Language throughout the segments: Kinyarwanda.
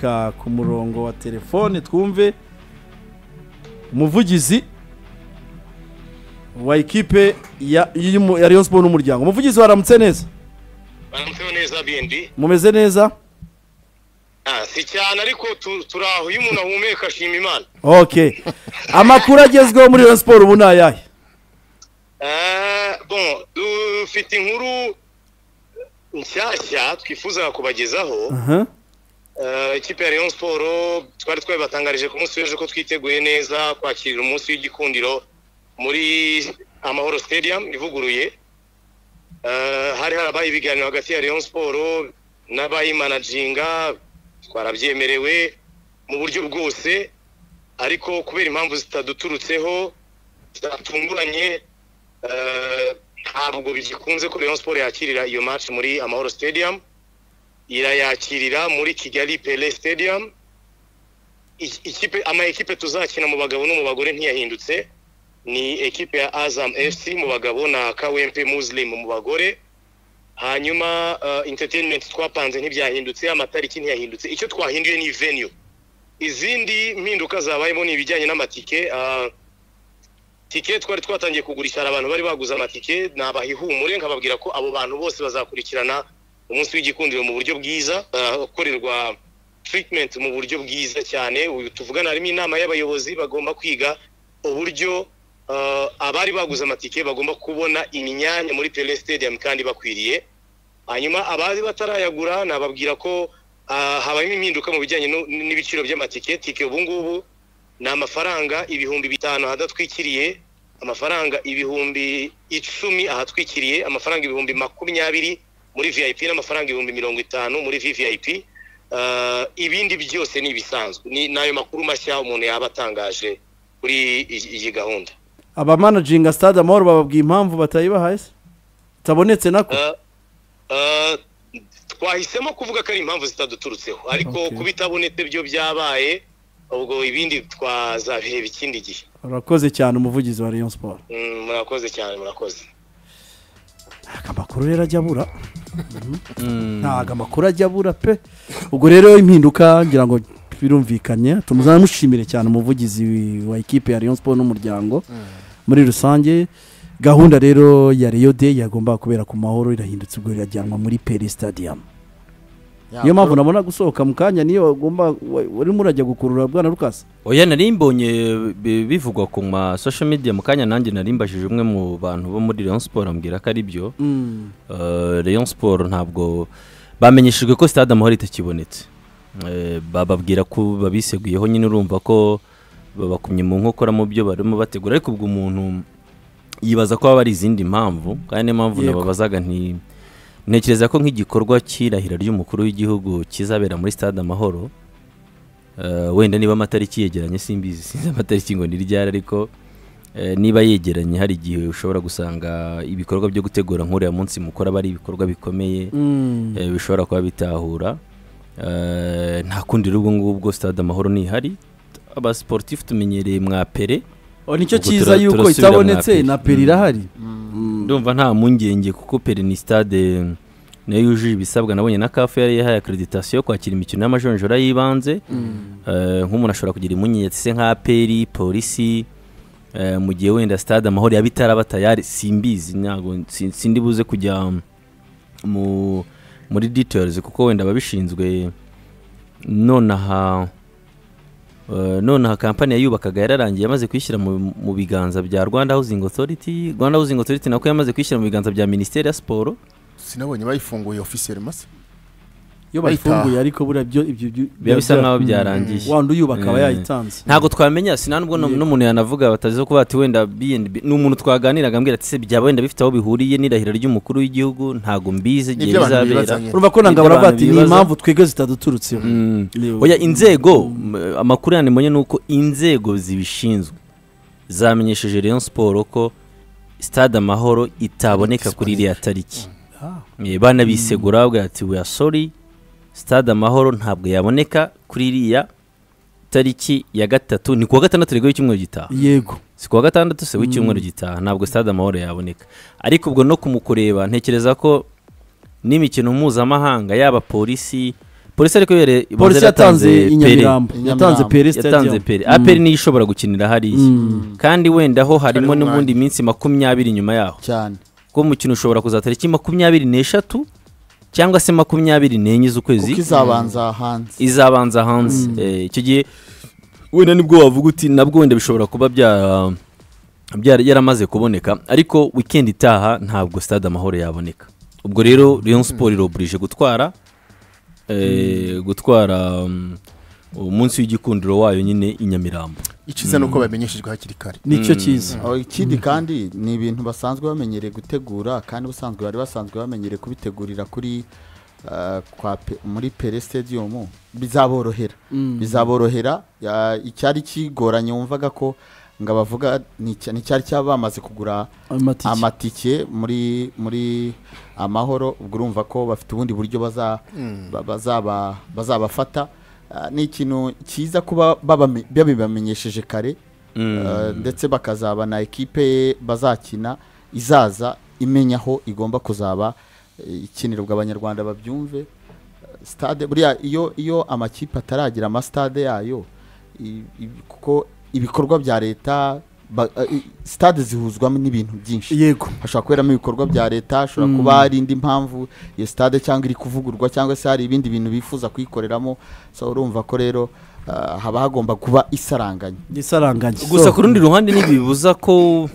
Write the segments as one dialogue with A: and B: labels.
A: reka ku murongo wa telefone twumve umuvugizi wa ekipe ya Rayon Sport n'umuryango. Umuvugizi waramutse neza?
B: Baramutse neza BND.
A: Mumeze neza?
B: Si cyane ariko turaho iyo umuntu ahumeka ashima Imana.
A: Okay. Amakuru agezweho muri Rayon Sport ubu nayahe?
B: Bon, dufite inkuru nshyashya twifuza kubagezaho. Ikipe ya Rayon Sport twari twabatangarije ku munsi w'ejo ko twiteguye neza kwakirira umunsi w'igikundiro muri Amahoro Stadium ivuguruye. Hari harabaye ibiganiro hagati ya Rayon Sport n'abayimanaginga, twarabyemerewe mu buryo bwose, ariko kubera impamvu zitaduturutseho zatunguranye, ntabwo bigikunze ko Rayon Sport yakirira iyo match muri Amahoro Stadium, irayakirira muri Kigali Pele Stadium. Ama ekipe tuzakina mu bagabo no mu bagore ntiyahindutse, ni ekipe ya Azam FC mu bagabo na KWMP Muslim mu bagore. Hanyuma entertainment twapanze ntibyahindutse, amatariki ntiyahindutse, icyo twahinduye ni venue. Izindi mpinduka zabayemo ni ibijyanye n'amatike. Tike twari twatangiye kugurisha abantu bari baguze amatike, nabahihumure nkababwira ko abo bantu bose bazakurikirana umunsi w'igikundiro mu buryo bwiza, ukorerwa treatment mu buryo bwiza cyane. Tuvugana harimo inama y'abayobozi bagomba kwiga uburyo abari baguze amatike bagomba kubona imyanya muri Pele Stadium kandi bakwiriye. Hanyuma abari batarayagura nababwira ko habayemo impinduka mu bijyanye n'ibiciro by'amatike. Tike ubu ngubu ni amafaranga 5,000 hadatwikiriye, amafaranga 10,000 ahatwikiriye, amafaranga 20,000 muri VIP n'amafaranga 50,000 muri VVIP. Ibindi byose ni ibisanzwe. Ni nayo makuru mashya umuntu yaba atangaje kuri iyi gahunda.
A: Aba managing Stade Amahoro bababwiye impamvu batayibahaye se? Tabonetse nako?
B: Twahisemo kuvuga ko ari impamvu zitaduturutseho, ariko kubitabonetse byo byabaye, ubwo ibindi twazabiheba ikindi gihe.
A: Urakoze cyane umuvugizi wa Rayon Sport.
B: Murakoze cyane, murakoze.
A: Amakuru rero ajya abura. Ntago amakuru ajya abura pe. Ubwo rero impinduka ngira ngo birumvikanye, tumuzamushimire cyane umuvugizi wa ekipe ya Rayon Sport n'umuryango muri rusange. Gahunda rero ya Rayon Day yagomba kubera ku Mahoro irahindutse, ubwo irajyanwa muri Pele Stadium. Niyo mpamvu nabona gusohoka mu kanya niyo agomba wari murajya gukurura Bwana Lucas.
C: Oya nari mbonye bivugwa ku ma social media mu kanya, nanjye nari mbashije umwe mu bantu bo muri Rayon Sport ambwira ko ari byo. Rayon Sport ntabwo bamenyeshejwe ko Stade Amahoro itakibonetse. Bababwira ko babiseguyeho, nyine urumva ko babakumye mu nkokora mu byo barimo bategura, ariko ubwo umuntu yibaza ko bari izindi mpamvu, kandi impamvu nababazaga ntekereza ko nk'igikorwa cy'irahira ry'umukuru w'igihugu kizabera muri Stade Amahoro, wenda niba amatariki yegeranye simbizi, sinzi amatariki ngo ni ryari, ariko niba yegeranye hari igihe ushobora gusanga ibikorwa byo gutegura nk'uriya munsi mukora bari ibikorwa bikomeye, bishobora kuba bitahura. Nta kundi rubwo ngubwo Stade Amahoro ni hari, aba sportif tumenyereye mwa Pele.
A: Nicyo cyiza yuko itabonetse na Pele irahari.
C: Ndumva nta mungenge kuko Pele ni stade nayo yujuje ibisabwa, nabonye na CAF yari yahaye accreditation kwakira imikino y'amajonjora yibanze. Nk'umuntu ashobora kugira imunyetsi se nka Pele, polisi, mu gihe wenda Stade Amahoro yabitaraba tayari simbizi, ntago sindi buze kujya muri details kuko wenda babishinzwe nonaha kampani yayubakaga yararangiye, yamaze kwishyira mu biganza bya Rwanda Housing Authority. Rwanda Housing Authority nako yamaze kwishyira mu biganza bya Ministeri ya Sport.
D: Sinabonye bayifunguye officiel mase.
A: Yo bayifunguye ariko bura ibyo
C: bisa nkaho byarangiye.
A: Wanda uyubaka aba yayitanze.
C: Ntago twamenya, sinanubwo n'umuntu yanavuga batazizo kuba ati wenda BNB n'umuntu twaganiraga ambwira ati se byaba wenda bifite aho bihuriye n'irahira ry'umukuru w'igihugu, ntago mbizi gihe bizabera.
A: Urumva ko nangabara bati ni impamvu twege zitaduturutse.
C: Oya inzego amakuru yanemonye nuko inzego zibishinzwe zamenyesheje Rayon Sport ko Stade Amahoro itaboneka kuri iriya tariki. Bana bisegura bavuga ati we are sorry, Stade Amahoro ntabwo yaboneka kuri iriya tariki ya 3, ni kuwa 6 rego y'icyumweru gitaha.
A: Yego,
C: si kuwa 6 se w'icyumweru gitaha, ntabwo Stade Amahoro yaboneka. Ariko ubwo no kumukureba ntekereza ko n'imikino mpuzamahanga yaba polisi polisi ariko
A: polisi yatanze inyamirambo yatanze peri
C: yatanze peri aperi niyo ishobora gukinira hariya kandi wenda ho harimo n'ubundi minsi 20 nyuma yaho
E: cyane
C: ko umukino ushobora kuzatariki 23 cyangwa se 24 z'ukwezi
E: kuko izabanza hanze
C: icyo gihe wenda nibwo wavuga uti nabwo wenda bishobora kuba yaramaze kuboneka ariko weekend itaha ntabwo stade amahoro yaboneka ubwo rero Rayon Sport iroburije gutwara umunsi w'igikundiro wayo nyine inyamirambo
D: iciza nuko bamenyeshejwe hakiri kare
A: nicyo cyiza
E: ikindi kandi ni ibintu basanzwe bamenyereye gutegura kandi bari basanzwe bamenyereye kubitegurira kuri muri Pele Stadium bizaborohera icyari kigoranye wumvaga ko ngabavuga ni cyari cyabamaze kugura amatike muri amahoro ubwo urumva ko bafite ubundi buryo bazabafata ni ikintu cyiza kuba babibamenyesheje kare ndetse bakazaba na ekipe bazakina izaza imenya aho igomba kuzaba ikinirwa abanyarwanda babyumve stade buriya iyo amakipe ataragira amastade yayo kuko ibikorwa bya leta stade zihuzwamo n'ibintu byinshi
A: yego
E: hashobora kuberamo ibikorwa bya leta hashobora kuba hari indi mpamvu iyo stade cyangwa iri kuvugurwa cyangwa se hari ibindi bintu bifuza kuyikoreramo so urumva ko rero haba hagomba kuba isaranganye
C: gusa ku rundi ruhande ntibibuza ko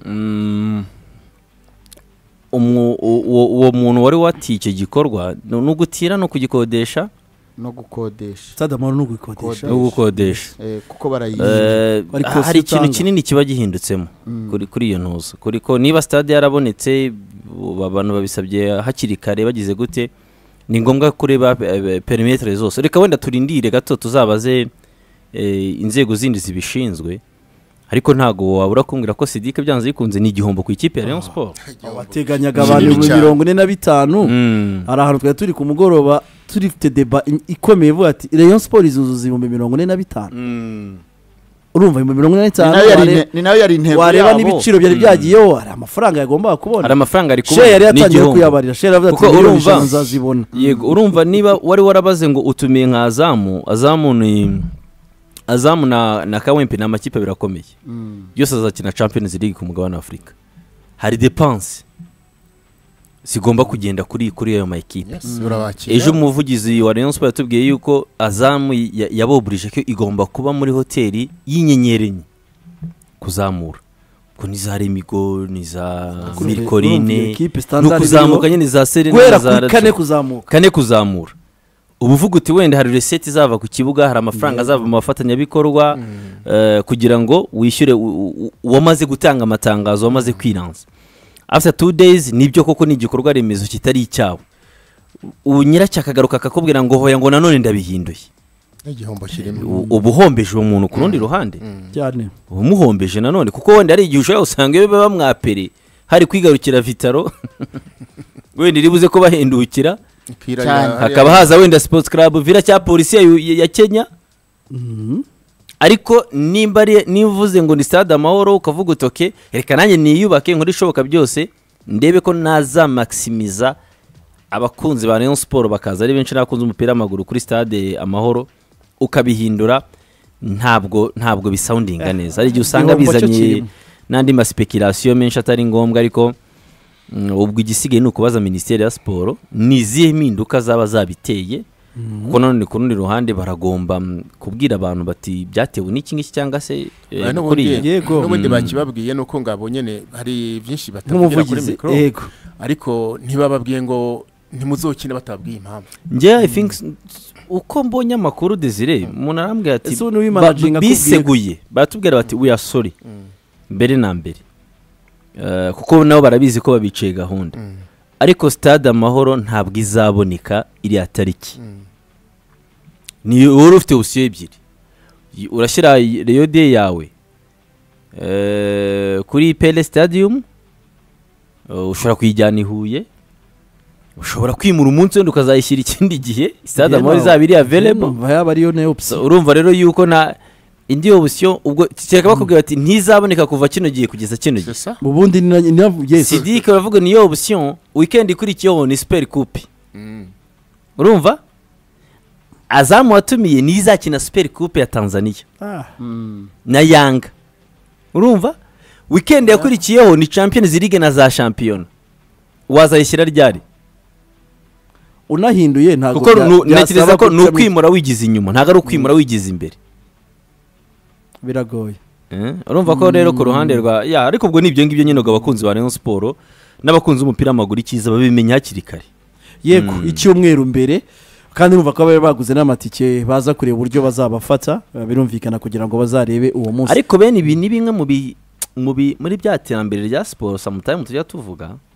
C: uwo muntu wari watiye icyo gikorwa ni ugutira no kugikodesha
E: no gukodesha
A: stade amahoro no
C: gukodesha
E: kuko barayizi
C: hari ikintu kinini kiba gihindutseemo kuri iyo ntuzo ko niba stade yarabonetse abantu babisabye hakiri kare bagize gute ni ngombwa kureba perimetre zose reka wenda turindire gato tuzabaze inzego zindi zibishinzwe ariko ntago wabura kumbwira ko Sidike byanze bikunze ni igihombo ku ikipe ya Rayon Sport
A: wateganyaga abantu 45 ari ahantu twari turi ku mugoroba turifite deba ikomeye vuga ati Rayon Sport izuzuza 45 urumva 45
E: ni nayo yari intego
A: wareba n'ibiciro byari byagiyeho hari amafaranga yagomba kubona
C: hari amafaranga ari kubona
A: yari yatangiye kuyabarira share avuga ati urumva nzazibona
C: yego urumva niba wari warabaze ngo utumiye nka Azamu na Kawempe na makipe birakomeye yose azakina Champions League ku mugabane wa Afrika hari dépense sigomba kugenda kuri ayo makipe ejo umuvugizi wa Rayon Sport yatubwiye yuko Azamu yaboburije ko igomba kuba muri hoteli y'inyenyerenye kuzamura ko niza Remigo niza Milkorine no kuzamuka nyine za Serena
A: za kane
C: kuzamura ubuvuga uti wenda hari reset zava ku kibuga hari amafaranga azava mu bafatanyabikorwa kugira ngo wishyure wamaze gutanga amatangazo wamaze kwiranza after 2 days nibyo koko ni igikorwa remezo kitari icyabo nyiracyakagaruka akakubwira ngo hoya ngo nanone ndabihinduye
D: igihombo kirimo
C: ubuhombeje umuntu ku rundi ruhande
A: cyane
C: umuhombeje nanone kuko wenda ari igihe ushaka usanga baba mwapere hari kwigarukira Vitaro wenda iribuze ko bahendukira hakaba haza wenda Sports Club Villa cya polisi ya Kenya ariko nimba nivuze ngo ni stade amahoro ukavuga utoke reka nanjye niyubake nkuri shoboka byose ndebe ko naza maximiza abakunzi ba Rayon Sport bakaza ari benshi nakunze umupira w'amaguru kuri stade amahoro ukabihindura ntabwo bisoundinga neza ari gihe usanga bizanye nandi ma speculation menshi atari ngombwa ariko ubwo igisigaye nuko baza Ministeri ya Sport nizihe mpinduka zaba zabiteye kuko none ku rundi ruhande baragomba kubwira abantu bati byatewe n'iki ngiki cyangwa se
D: kuri yego n'ubundi bakibabwiye nuko ngabo nyene hari byinshi batavugira kuri micro ariko ntibababwiye ngo ntimuzokine batabwiye impamvu
C: I think uko mbonye amakuru Desire umuntu arambwira ati biseguye batubwira bati we are sorry mbere na mbere kuko nabo barabizi ko babiciye gahunda ariko stade amahoro ntabwo izaboneka iri atariki ni wowe ufite usiye ebyiri urashyira Rayon Day yawe kuri Pele Stadium ushobora kuyijyana i Huye ushobora kwimura umunsi wenda ukazayishyira ikindi gihe stade amahoro izaba iri available urumva rero yuko na indi option ubwo cyeka bakubwira ati ntizaboneka kuva kino gihe kugeza kino gihe
A: ubundi yes
C: Sidike baravuga ni option weekend ikurikiyeho ni Super Coupe urumva Azamu watumiye ni izakina Super Coupe ya Tanzania na Yanga urumva weekend yakurikiyeho ni Champions League na za Champion wazayishyira ryari
A: unahinduye ntago
C: kuko nekereza ko no kwimura wigize inyuma ntago ari ukwimura wigize imbere
A: biragoye
C: urumva ko rero ku ruhande rwa ariko ubwo nibyo ngibyo nyine abakunzi ba Rayon Sport n'abakunzi umupira w'amaguru ikiza babimenya hakiri kare
A: yego icyumweru mbere kandi numva ko baguze n'amatike baza kureba uburyo bazabafata birumvikana kugira ngo bazarebe uwo munsi
C: ariko bene ibi ni bimwe muri bya terambere rya siporo sometimes tujya tuvuga